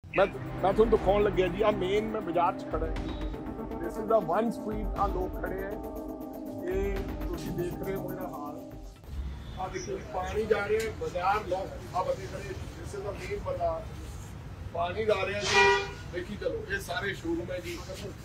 मैं ਤੁਹਾਨੂੰ ਦਿਖਾਉਣ ਲੱਗਿਆ ਜੀ ਆ ਮੇਨ ਮੈਂ ਬਾਜ਼ਾਰ 'ਚ ਖੜਾ ਹਾਂ। This is the one street ਆ ਲੋਕ ਖੜੇ ਹੈ ਇਹ ਤੁਸੀਂ ਦੇਖ ਰਹੇ ਹੋ ਇਹਦਾ ਹਾਲ ਆ ਦੇਖੋ ਪਾਣੀ ਜਾ ਰਿਹਾ ਹੈ ਬਾਜ਼ਾਰ ਲੋਕ ਆ ਬੰਦੇ ਖੜੇ ਦਿਸ ਇਜ਼ ਦਾ ਮੇਨ ਬਾਜ਼ਾਰ पानी ला रहे हैं जी देखी चलो ये सारे शोरूम है जी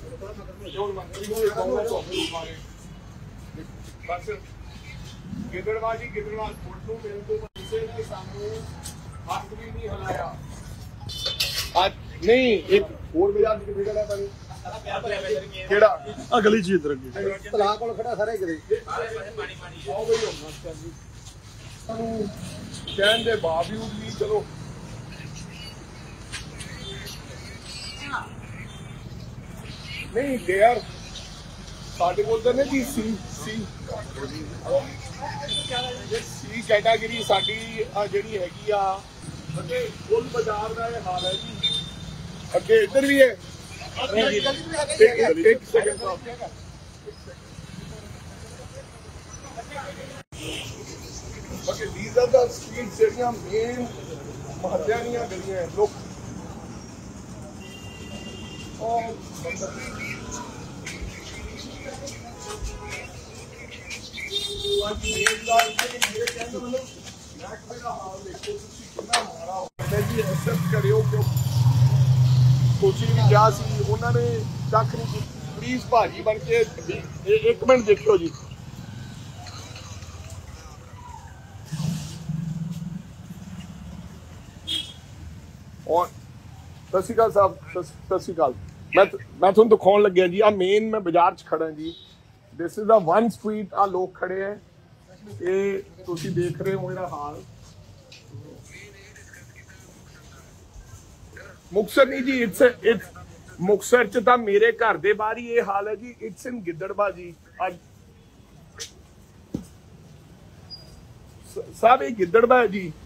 बस गिदड़बाजी गिदड़वा फोटो मेरे को किसी ने सामने हाथ भी नहीं हिलाया आज नहीं एक और बाजार कितने का है पानी केड़ा आ गली जी इधर तलाक कोल खड़ा सारे किते पानी पानी आओ भाई होना जी कहने के बावजूद भी चलो नहीं देयर साडे कोल ने जी सी कैटेगरी साडी जेहड़ी हैगी आ अगे फुल बाजार का यह हाल है जी अगे इधर भी है एक सेकंड बाकी दीज आर द स्ट्रीट जेहड़ियां मेन महल्लियां दीयां गलियां लोग प्लीज भाजी बन के एक मिनट देखियो जी और सत श्री अकाल साहब सत श्री अकाल मैं ਤੁਹਾਨੂੰ ਦਿਖਾਉਣ ਲੱਗਿਆ ਜੀ ਆ ਮੇਨ ਮੈਂ ਬਾਜ਼ਾਰ 'ਚ ਖੜਾ ਜੀ this is the one street ਆ ਲੋਕ ਖੜੇ ਹੈ ਇਹ ਤੁਸੀਂ ਦੇਖ ਰਹੇ ਹੋ ਇਹਦਾ ਹਾਲ ਮੁਕਤਸਰ ਨਹੀਂ ਜੀ ਇਟਸ ਮੁਕਤਸਰ 'ਚ ਤਾਂ ਮੇਰੇ ਘਰ ਦੇ ਬਾਹਰ ਹੀ ਇਹ ਹਾਲ ਹੈ ਜੀ ਇਟਸ ਇਨ ਗਿੱਦੜਬਾਜੀ ਅੱਜ ਸਾਹਿਬ ਇਹ ਗਿੱਦੜਬਾਜੀ